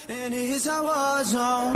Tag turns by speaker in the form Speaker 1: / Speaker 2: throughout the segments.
Speaker 1: And here's a war zone.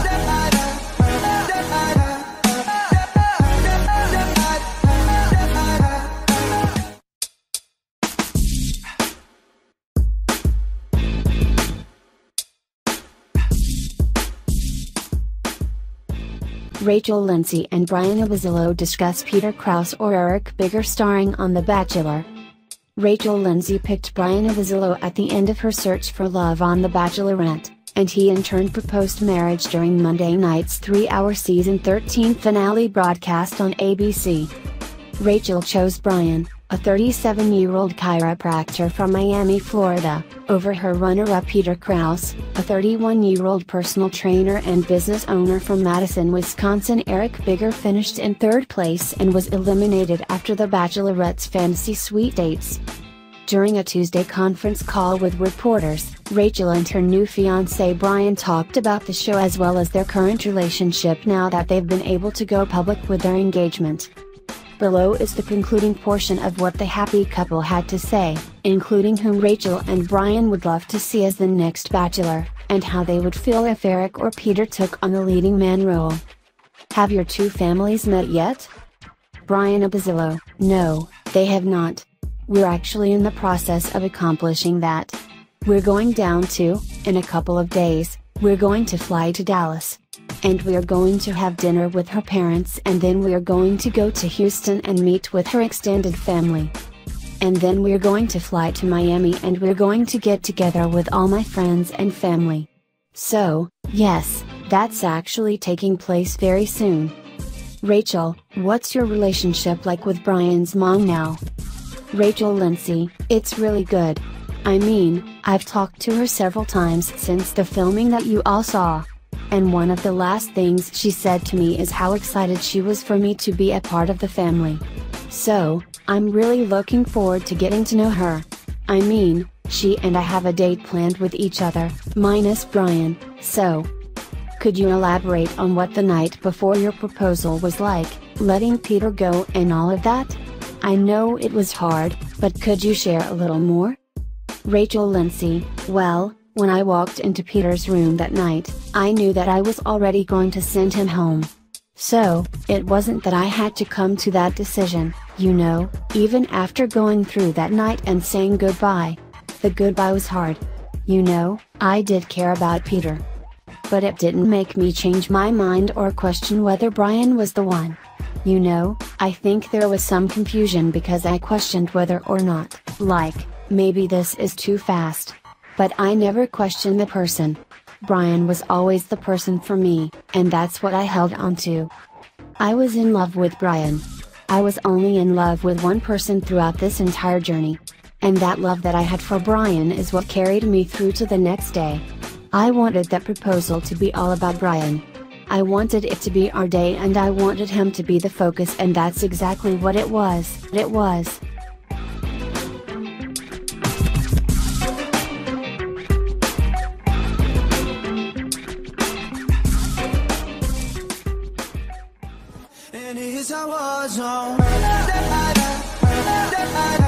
Speaker 2: Rachel, Lindsay and Bryan Abasolo discuss Peter Kraus or Eric Bigger starring on The Bachelor. Rachel Lindsay picked Bryan Abasolo at the end of her search for love on The Bachelorette, and he in turn proposed marriage during Monday night's 3-hour season 13 finale broadcast on ABC. Rachel chose Bryan, a 37-year-old chiropractor from Miami, Florida, over her runner-up Peter Kraus, a 31-year-old personal trainer and business owner from Madison, Wisconsin. Eric Bigger finished in third place and was eliminated after the Bachelorette's fantasy suite dates. During a Tuesday conference call with reporters, Rachel and her new fiance Bryan talked about the show as well as their current relationship now that they've been able to go public with their engagement. Below is the concluding portion of what the happy couple had to say, including whom Rachel and Bryan would love to see as the next Bachelor, and how they would feel if Eric or Peter took on the leading man role. Have your two families met yet? Bryan Abasolo: No, they have not. We're actually in the process of accomplishing that. We're going down to, in a couple of days, we're going to fly to Dallas. And we are going to have dinner with her parents, and then we are going to go to Houston and meet with her extended family. And then we're going to fly to Miami and we're going to get together with all my friends and family. So, yes, that's actually taking place very soon. Rachel: What's your relationship like with Bryan's mom now? Rachel Lindsay: It's really good. I mean, I've talked to her several times since the filming that you all saw. And one of the last things she said to me is how excited she was for me to be a part of the family. So, I'm really looking forward to getting to know her. I mean, she and I have a date planned with each other, minus Bryan, so. Could you elaborate on what the night before your proposal was like, letting Peter go and all of that? I know it was hard, but could you share a little more? Rachel Lindsay: Well, when I walked into Peter's room that night, I knew that I was already going to send him home. So, it wasn't that I had to come to that decision, you know, even after going through that night and saying goodbye. The goodbye was hard. You know, I did care about Peter. But it didn't make me change my mind or question whether Bryan was the one. You know, I think there was some confusion because I questioned whether or not, like, maybe this is too fast. But I never questioned the person. Bryan was always the person for me, and that's what I held on to. I was in love with Bryan. I was only in love with one person throughout this entire journey. And that love that I had for Bryan is what carried me through to the next day. I wanted that proposal to be all about Bryan. I wanted it to be our day and I wanted him to be the focus, and that's exactly what it was. It was.
Speaker 1: And here's a war zone.